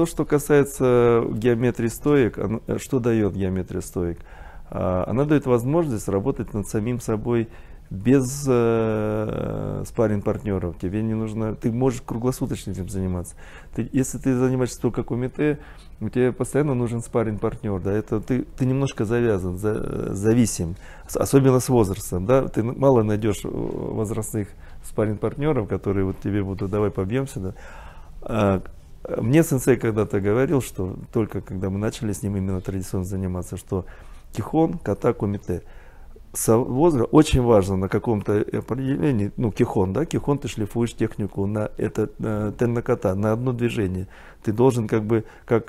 То, что касается геометрии стоек, что дает геометрия стоек? Она дает возможность работать над самим собой без спарринг-партнеров. Тебе не нужно, ты можешь круглосуточно этим заниматься. Если ты занимаешься только кумите, у тебя постоянно нужен спарринг-партнер. Да? Это ты немножко завязан, зависим, особенно с возрастом. Да? Ты мало найдешь возрастных спарринг-партнеров, которые вот тебе будут, давай побьемся. Да? Мне сенсей когда-то говорил, что только когда мы начали с ним именно традиционно заниматься, что кихон, ката, кумите. Очень важно на каком-то определении, ну, кихон, да, кихон ты шлифуешь технику на это тенна ката, на одно движение. Ты должен как бы как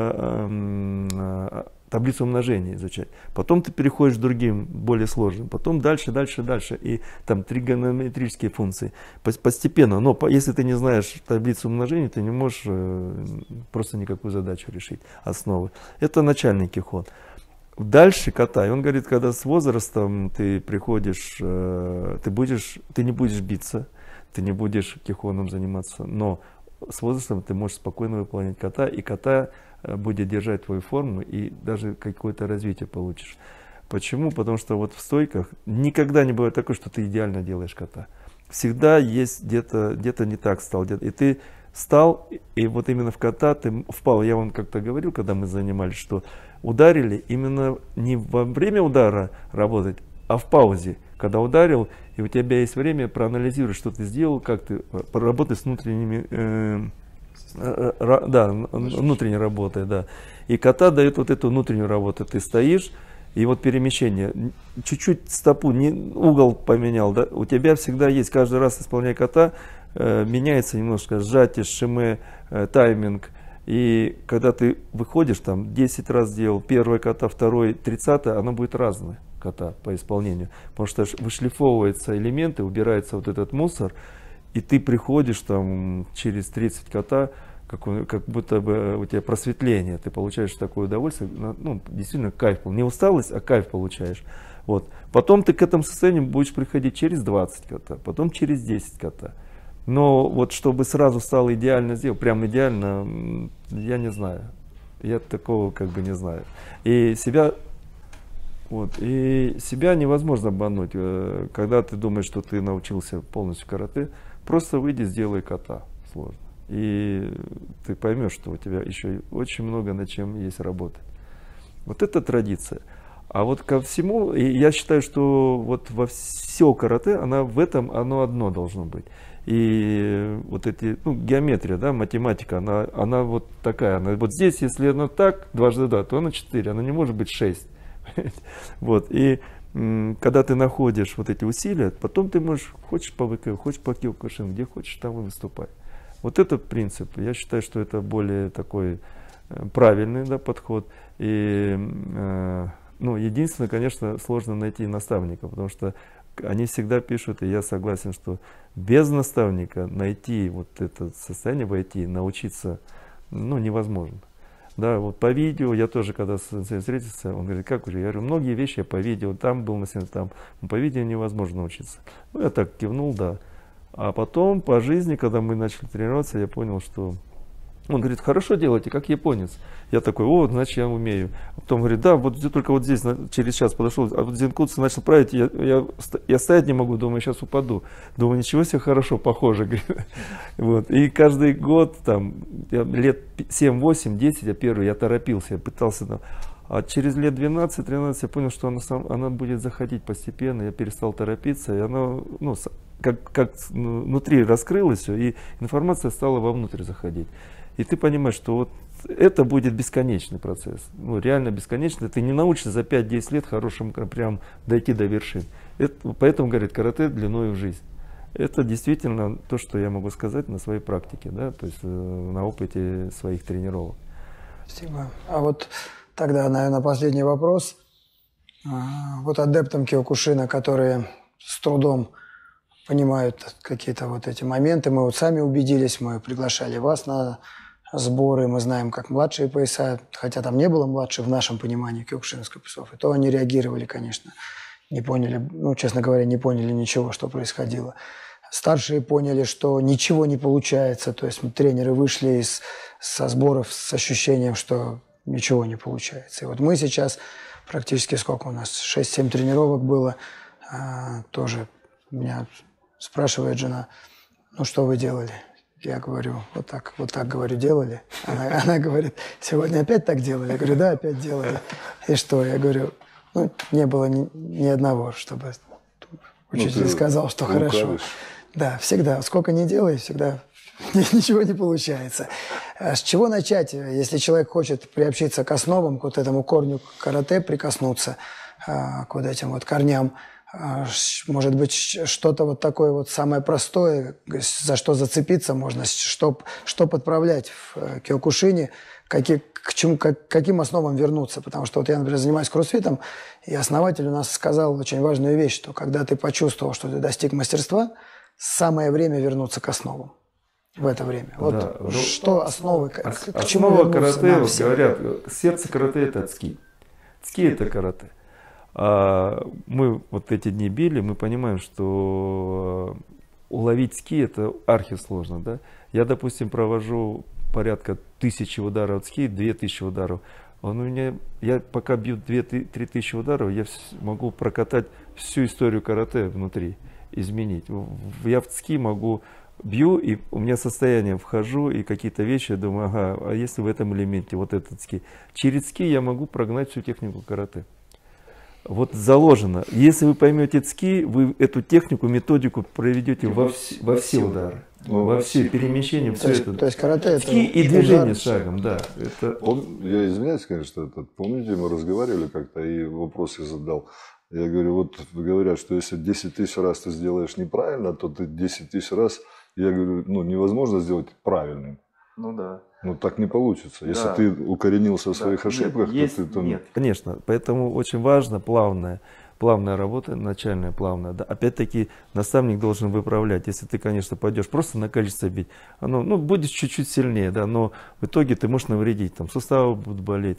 таблицу умножения изучать. Потом ты переходишь к другим, более сложным. Потом дальше. И там тригонометрические функции. Постепенно. Но если ты не знаешь таблицу умножения, ты не можешь просто никакую задачу решить, основы. Это начальный кихон. Дальше ката. И он говорит, когда с возрастом ты приходишь, ты не будешь биться, ты не будешь кихоном заниматься, но с возрастом ты можешь спокойно выполнять ката, и ката будет держать твою форму, и даже какое-то развитие получишь. Почему? Потому что вот в стойках никогда не бывает такое, что ты идеально делаешь ката. Всегда есть где-то не так стал, и ты стал, и вот именно в ката ты впал. Я вам как-то говорил, когда мы занимались, что ударили именно не во время удара работать, а в паузе. Когда ударил, и у тебя есть время проанализировать, что ты сделал, как ты поработать с внутренними, внутренней работой. Да. И ката дает вот эту внутреннюю работу. Ты стоишь, и вот перемещение, чуть-чуть стопу, угол поменял, да, у тебя всегда есть, каждый раз исполняя ката, меняется немножко сжатие, шиме, тайминг. И когда ты выходишь, там 10 раз сделал, первая ката, второй, 30, она будет разная ката по исполнению. Потому что вышлифовываются элементы, убирается вот этот мусор, и ты приходишь там через 30 ката, как будто бы у тебя просветление, ты получаешь такое удовольствие, ну, действительно кайф, не усталость, а кайф получаешь. Вот. Потом ты к этому состоянию будешь приходить через 20 ката, потом через 10 ката. Но вот чтобы сразу стало идеально сделать, прям идеально, я не знаю. Я такого как бы не знаю. И себя невозможно обмануть. Когда ты думаешь, что ты научился полностью карате, просто выйди, сделай ката. Сложно. И ты поймешь, что у тебя еще очень много над чем есть работать. Вот это традиция. А вот ко всему, и я считаю, что вот во все карате, в этом оно одно должно быть. И вот эти, геометрия, да, математика, она вот такая. Вот здесь, если она так, дважды два, то она 4, она не может быть 6. Вот. И когда ты находишь вот эти усилия, потом ты можешь, хочешь по ВК, хочешь по Киокушин, где хочешь, там и выступай. Вот этот принцип, я считаю, что это более такой правильный, да, подход. И единственное, конечно, сложно найти наставника, потому что они всегда пишут, и я согласен, что без наставника найти вот это состояние, войти, научиться, невозможно. Да, вот по видео, я тоже, когда с сенсеем встретился, он говорит, как уже? Я говорю, многие вещи я по видео, там был, там, по видео невозможно научиться. Я так кивнул, да. А потом по жизни, когда мы начали тренироваться, я понял, что... Он говорит, хорошо делаете, как японец. Я такой, значит я умею. А потом говорит, да, вот только вот здесь, через час подошел, а вот зенкутсу начал править, я стоять не могу, думаю, сейчас упаду. Думаю, ничего себе, хорошо, похоже. Вот. И каждый год, там, лет 7, 8, 10, я торопился, я пытался там. А через лет 12-13 я понял, что она будет заходить постепенно, я перестал торопиться, и она, как внутри раскрылось все, и информация стала вовнутрь заходить. И ты понимаешь, что вот это будет бесконечный процесс, реально бесконечный. Ты не научишься за 5-10 лет хорошим прям дойти до вершин. Поэтому, говорит, карате длиной в жизнь. Это действительно то, что я могу сказать на своей практике, да, то есть на опыте своих тренировок. Спасибо. А вот тогда, наверное, последний вопрос. Вот адептам Киокушина, которые с трудом понимают какие-то вот эти моменты, мы вот сами убедились, мы приглашали вас на сборы, мы знаем, как младшие пояса, хотя там не было младших в нашем понимании киокушинских поясов, и то они реагировали, конечно, не поняли, честно говоря, не поняли ничего, что происходило. Старшие поняли, что ничего не получается, то есть тренеры вышли из со сборов с ощущением, что ничего не получается. И вот мы сейчас практически сколько у нас, 6-7 тренировок было, тоже меня спрашивает жена, ну что вы делали? Я говорю, вот так говорю, делали. Она говорит, сегодня опять так делали? Я говорю, да, опять делали. И что? Я говорю, ну, не было ни одного, чтобы учитель сказал, что хорошо. Да, всегда. Сколько ни делай, всегда ничего не получается. С чего начать, если человек хочет приобщиться к основам, к вот этому корню карате, прикоснуться к вот этим вот корням? Может быть, что-то вот такое вот самое простое, за что зацепиться можно, что подправлять в киокушине, каким основам вернуться. Потому что вот я, например, занимаюсь кроссфитом, и основатель у нас сказал очень важную вещь, что когда ты почувствовал, что ты достиг мастерства, самое время вернуться к основам. В это время. Вот да, что основы, к чему основа карате, вот говорят, сердце карате – это цки. Цки – это карате. Мы вот эти дни били, мы понимаем, что уловить ски это архисложно. Да? Я, допустим, провожу порядка 1000 ударов ски, 2000 ударов. Я пока бью 2000-3000 ударов, я могу прокатать всю историю карате внутри, изменить. Я в ски бью, и у меня состояние, вхожу, и какие-то вещи, я думаю, ага, а если в этом элементе вот этот ски? Через ски я могу прогнать всю технику карате. Вот заложено. Если вы поймете цки, вы эту технику, методику проведете во все удары, во все перемещения, все это. То есть карате это цки и движение шагом, да. Это... Я извиняюсь, конечно, помните, мы разговаривали как-то, и вопрос я задал. Я говорю, вот говорят, что если 10 000 раз ты сделаешь неправильно, то ты 10 000 раз, я говорю, ну невозможно сделать правильным. Ну да. Ну так не получится. Если ты укоренился в своих ошибках, то ты... Нет, конечно. Поэтому очень важно плавная работа, начальная плавная. Да. Опять-таки наставник должен выправлять. Если ты, конечно, пойдешь просто на количество бить, будешь чуть-чуть сильнее, да, но в итоге ты можешь навредить. Там суставы будут болеть,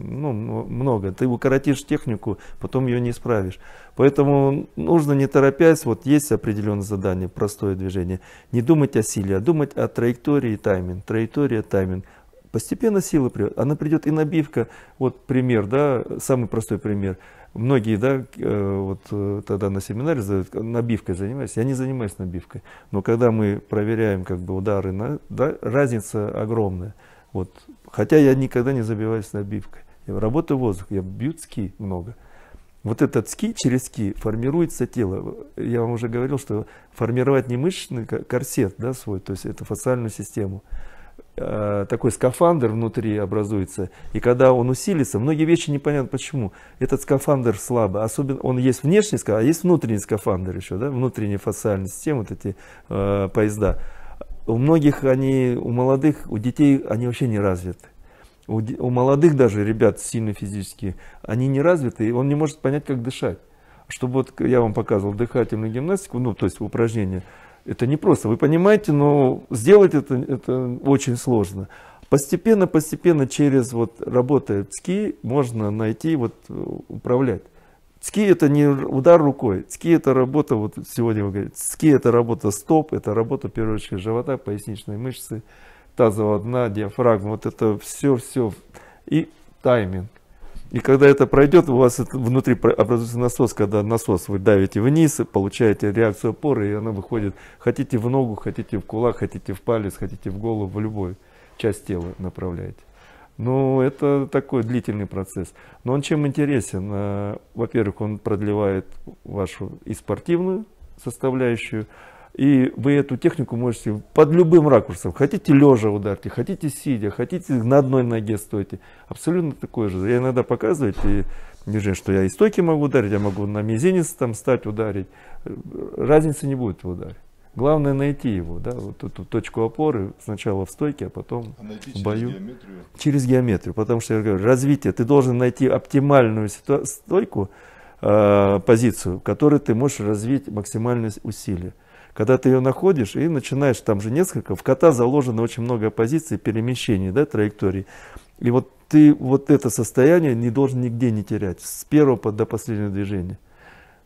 много. Ты укоротишь технику, потом ее не исправишь. Поэтому нужно не торопясь, вот есть определенное задание, простое движение. Не думать о силе, а думать о траектории и тайминг. Траектория, тайминг. Постепенно сила придет. Она придет и набивка. Вот пример, да, самый простой пример. Многие, да, вот тогда на семинаре задают, набивкой занимаюсь. Я не занимаюсь набивкой. Но когда мы проверяем как бы удары, да, разница огромная. Вот. Хотя я никогда не забиваюсь набивкой. Я работаю в воздухе, я бью цки много. Вот этот цки, через цки формируется тело. Я вам уже говорил, что формировать не мышечный корсет, да, свой, то есть это фасциальную систему. Такой скафандр внутри образуется, и когда он усилится, многие вещи непонятно почему. Этот скафандр слабый, особенно он есть внешний, а есть внутренний скафандр еще, да, внутренняя фасциальная система, вот эти поезда. У многих у молодых, у детей они вообще не развиты. У молодых даже ребят сильно физически, они не развиты, и он не может понять, как дышать. Чтобы вот я вам показывал дыхательную гимнастику, то есть упражнения, это не просто, вы понимаете, но сделать это очень сложно. Постепенно через работая цки можно найти, управлять. Цки это не удар рукой, цки это работа, вот сегодня вы говорите, цки это работа стоп, это работа в первую очередь живота, поясничной мышцы, тазового дна, диафрагма, вот это все и тайминг. И когда это пройдет, у вас внутри образуется насос, когда насос вы давите вниз, получаете реакцию опоры, и она выходит, хотите в ногу, хотите в кулак, хотите в палец, хотите в голову, в любую часть тела направляете. Ну, это такой длительный процесс. Но он чем интересен? Во-первых, он продлевает вашу и спортивную составляющую, и вы эту технику можете под любым ракурсом. Хотите лежа ударьте, хотите сидя, хотите на одной ноге стойте. Абсолютно такое же. Я иногда показываю движение, что я и стойки могу ударить, я могу на мизинец там стать ударить. Разницы не будет в ударе. Главное найти его, да, вот эту точку опоры сначала в стойке, а потом в бою. Через геометрию. Потому что я говорю, развитие, ты должен найти оптимальную стойку, позицию, в которой ты можешь развить максимальное усилие. Когда ты ее находишь и начинаешь, там же несколько, в ката заложено очень много позиций, перемещений, да, траекторий. И вот ты это состояние не должен нигде не терять, с первого до последнего движения.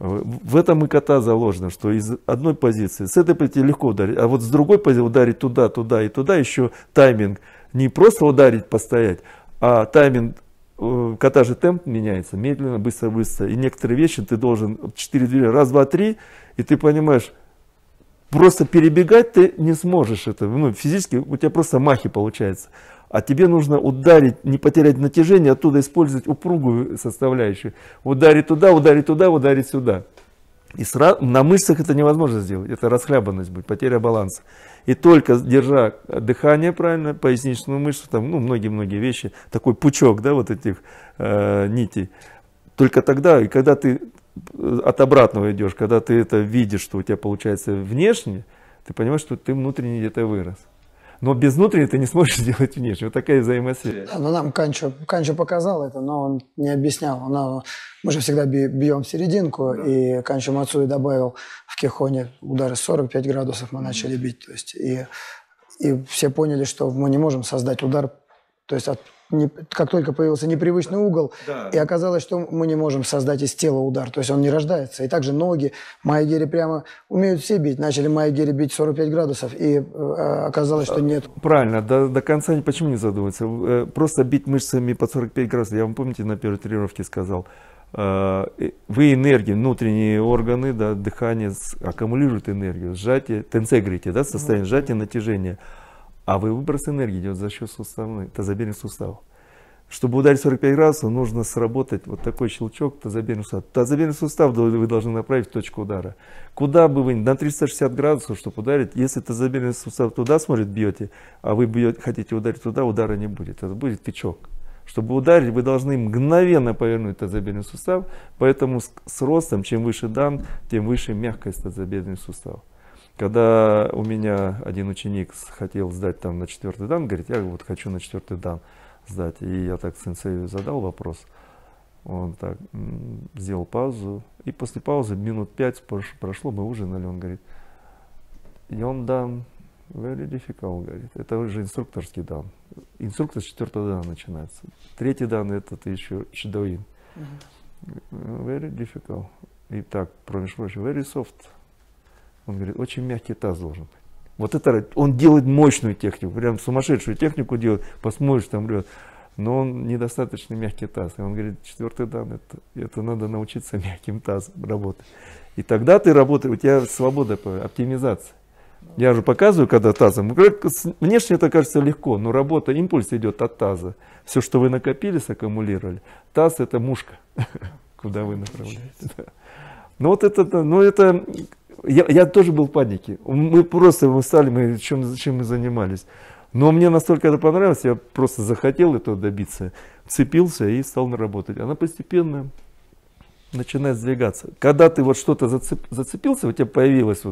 В этом и ката заложено, что из одной позиции, с этой позиции легко ударить, а вот с другой позиции ударить туда, туда и туда, еще тайминг. Не просто ударить, постоять, а тайминг, ката же темп меняется, медленно, быстро, быстро. И некоторые вещи ты должен 4 движения, раз, два, три, и ты понимаешь, просто перебегать ты не сможешь это, ну, физически у тебя просто махи получается. А тебе нужно ударить, не потерять натяжение, оттуда использовать упругую составляющую. Ударить туда, ударить сюда. И на мышцах это невозможно сделать. Это расхлябанность будет, потеря баланса. И только держа дыхание правильно, поясничную мышцу, там, ну, многие-многие вещи, такой пучок, да, вот этих нитей. Только тогда, и когда ты от обратного идешь, когда ты это видишь, что у тебя получается внешне, ты понимаешь, что ты внутренне где-то вырос. Но без внутренней ты не сможешь сделать внешне. Вот такая взаимосвязь. Да, но нам Канчо показал это, но он не объяснял. Мы же всегда бьем в серединку, да. И Канчо Мацуи добавил в кихоне удары 45 градусов мы начали бить. То есть, и все поняли, что мы не можем создать удар. То есть как только появился непривычный угол, да. И оказалось, что мы не можем создать из тела удар. То есть он не рождается. И также ноги, майгири прямо умеют все бить. Начали майгири бить 45 градусов, и оказалось, что нет. Правильно, до конца почему не задумываться? Просто бить мышцами под 45 градусов. Я вам, помните, на первой тренировке сказал, вы энергии, внутренние органы, да, дыхание аккумулируют энергию, сжатие, тенсегрити, да, состояние сжатия, натяжения. А выброс энергии идет за счет суставной, тазобедренных суставов. Чтобы ударить 45 градусов, нужно сработать вот такой щелчок тазобедренных суставов. Тазобедренный сустав вы должны направить в точку удара. Куда бы вы, на 360 градусов, чтобы ударить, если тазобедренный сустав туда смотрит, бьете, а вы хотите ударить туда, удара не будет. Это будет тычок. Чтобы ударить, вы должны мгновенно повернуть тазобедренный сустав, поэтому с ростом, чем выше дан, тем выше мягкость тазобедренных суставов. Когда у меня один ученик хотел сдать там на 4-й дан, говорит, я вот хочу на 4-й дан сдать. И я так сенсею задал вопрос. Он так сделал паузу. И после паузы минут 5 прошло, мы ужинали. Он говорит, Yon дан very difficult, говорит. Это уже инструкторский дан. Инструктор с 4-го дана начинается. 3-й дан это ты еще шидоин. Very difficult. И так, промеж прочим, very soft. Он говорит, очень мягкий таз должен быть. Вот это, он делает мощную технику, прям сумасшедшую технику делает, посмотришь, там рвет. Но он недостаточно мягкий таз. И он говорит, 4-й дан, это надо научиться мягким тазом работать. И тогда ты работаешь, у тебя свобода, оптимизация. Я уже показываю, когда тазом. Внешне это кажется легко, но работа, импульс идет от таза. Все, что вы накопили, саккумулировали. Таз это мушка, куда вы направляете. Ну вот это, я тоже был в панике. Мы стали, чем мы занимались. Но мне настолько это понравилось, я просто захотел этого добиться, вцепился и стал работать. Она постепенно начинает сдвигаться. Когда ты вот что-то зацепился, у тебя появилась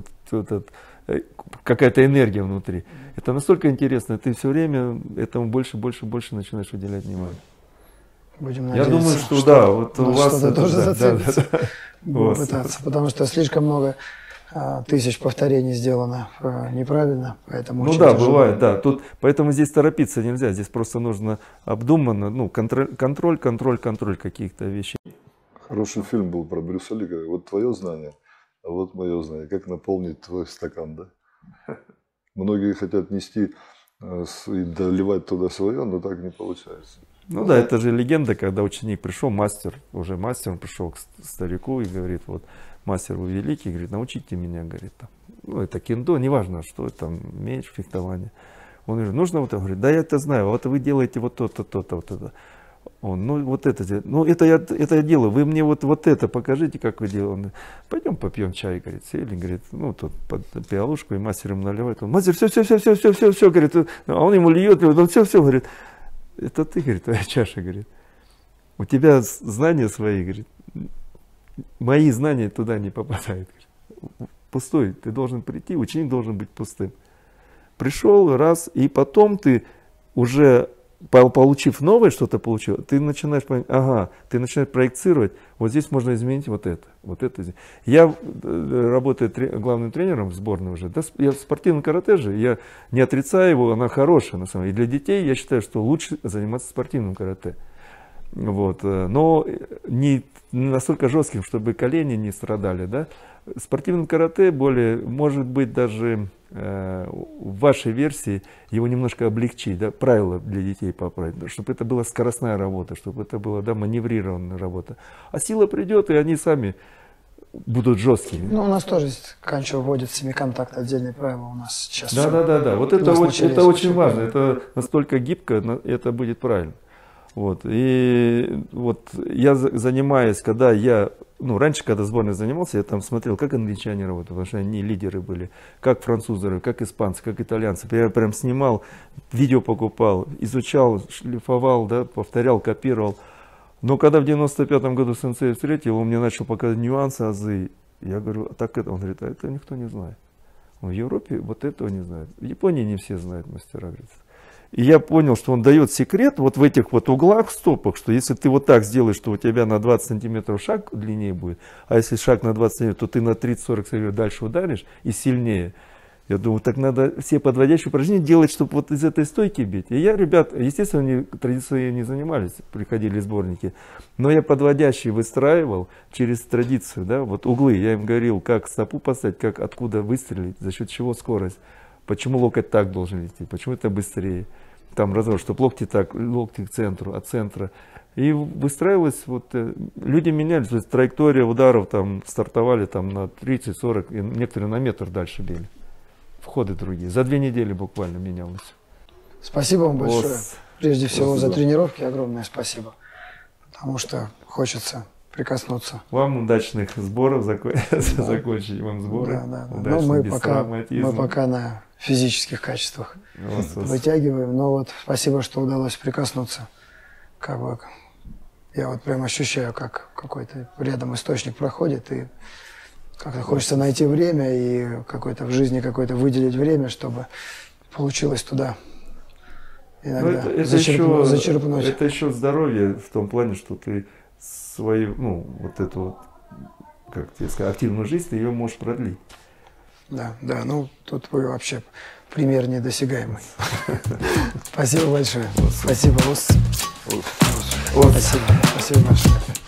какая-то энергия внутри. Это настолько интересно, ты все время этому больше начинаешь уделять внимание. Будем надеяться, я думаю, что да, вот у вас что-то тоже зацепится. Да. Пытаться, потому что слишком много тысяч повторений сделано неправильно, поэтому ну да, тяжело. Бывает, да. Тут, поэтому здесь торопиться нельзя, здесь просто нужно обдуманно, ну, контроль каких-то вещей. Хороший фильм был про Брюса Ли, вот твое знание, а вот мое знание, как наполнить твой стакан, да? Многие хотят нести и доливать туда свое, но так не получается. Ну да, это же легенда, когда ученик пришел, уже мастер, он пришел к старику и говорит, вот, мастер вы великий, говорит, научите меня, говорит, там, ну это кендо, неважно, что там, меч, фехтование. Он говорит, нужно вот это, говорит, да я это знаю, вот вы делаете вот то-то, то-то, вот это. Он, ну вот это, ну это я делаю, вы мне вот это покажите, как вы делаете. Он, пойдем попьем чай, говорит, сели, говорит, ну тут под пиалушку, и мастер ему наливает. Он, мастер, все, говорит, а он ему льет, он все, говорит, это ты, говорит, твоя чаша, говорит, у тебя знания свои, говорит, мои знания туда не попадают. Пустой, ты должен прийти, ученик должен быть пустым. Пришел раз, и потом ты уже, получив новое, что-то получил, ты начинаешь понимать, ага, ты начинаешь проецировать, вот здесь можно изменить вот это. Я работаю главным тренером в сборной уже, да, я в спортивном карате же, я не отрицаю его, она хорошая на самом деле. И для детей я считаю, что лучше заниматься спортивным карате. Вот. Но не настолько жестким, чтобы колени не страдали. Да? Спортивным карате более, может быть, даже в вашей версии его немножко облегчить, да? Правила для детей поправить, чтобы это была скоростная работа, чтобы это была, да, маневрированная работа. А сила придет, и они сами будут жесткими. Ну, у нас тоже Канчо вводит семиконтакт, отдельные правила у нас сейчас. Да. Вот это очень важно. Это настолько гибко, это будет правильно. Вот. И вот я занимаюсь, когда я, раньше, когда сборной занимался, я там смотрел, как англичане работают, потому что они лидеры были, как французы, как испанцы, как итальянцы. Я прям снимал, видео покупал, изучал, шлифовал, да, повторял, копировал. Но когда в 95-м году сенсея встретил, он мне начал показывать нюансы, азы. Я говорю, а так это? Он говорит, а это никто не знает. В Европе вот этого не знают. В Японии не все знают мастера, говорит. И я понял, что он дает секрет вот в этих вот углах, стопах, что если ты вот так сделаешь, то у тебя на 20 сантиметров шаг длиннее будет, а если шаг на 20 сантиметров, то ты на 30-40 сантиметров дальше ударишь и сильнее. Я думаю, так надо все подводящие упражнения делать, чтобы вот из этой стойки бить. И я, ребят, естественно, они традицией не занимались, приходили сборники, но я подводящие выстраивал через традицию, да, вот углы. Я им говорил, как стопу поставить, как откуда выстрелить, за счет чего скорость. Почему локоть так должен лететь, почему это быстрее. Там разворот, чтобы локти так, локти к центру, от центра. И выстраивалось, вот, люди менялись, то есть траектория ударов там стартовали там на 30-40, и некоторые на метр дальше били. Входы другие. За 2 недели буквально менялось. Спасибо вам большое. Прежде всего за тренировки огромное спасибо. Потому что хочется прикоснуться. Вам удачных сборов, закончить вам сборы. Да. Но мы пока на физических качествах вытягиваем. Но вот спасибо, что удалось прикоснуться. Как бы, я вот прям ощущаю, как какой-то рядом источник проходит, и как-то хочется найти время и какое-то в жизни какое-то выделить время, чтобы получилось туда иногда зачерпнуть. Это еще здоровье в том плане, что ты свою, вот эту вот, как тебе сказать, активную жизнь, ты ее можешь продлить. Да, тут вы вообще пример недосягаемый. Спасибо большое. Спасибо. Спасибо большое.